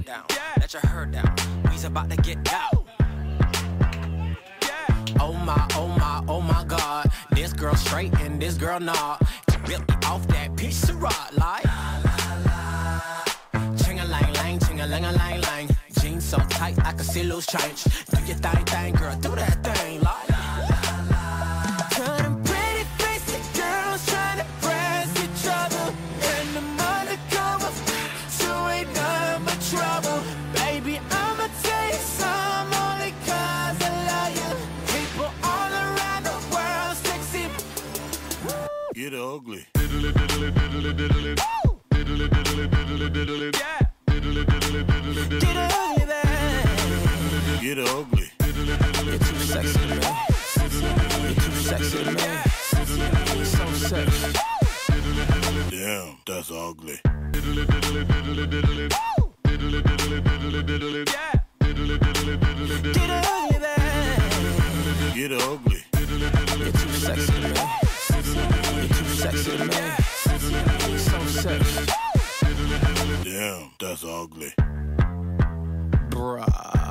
down. Let your hair down. We's about to get out. Oh my, oh my, oh my God. This girl straight and this girl not. Built me off that piece of rock like ching-a-lang-lang, ching-a-lang-a-lang-lang. Jeans so tight I can see loose change. Do your thing, girl, do that thing like turning pretty faced girls trying to press each other. And the undercover, so ain't nothing but trouble. Baby, I'ma tell you some only cause I love you. People all around the world sexy. Get ugly. Diddly diddly diddly diddly. Diddly diddly diddly diddly. Yeah. Diddly diddly diddly diddly. Get ugly there. Get ugly. You're too sexy to me. You're too sexy to me. So sexy. Damn, that's ugly. Diddly diddly diddly diddly. Diddly diddly diddly diddly. Yeah. Diddly diddly diddly diddly. Get ugly there. Get ugly. You're too sexy to me. You're too sexy to me. So sexy. Damn, that's ugly. Bruh.